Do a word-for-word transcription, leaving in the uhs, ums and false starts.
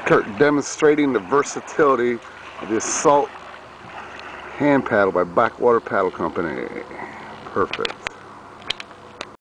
demonstrating the versatility of the Assault hand paddle by Blackwater Paddle Company. Perfect.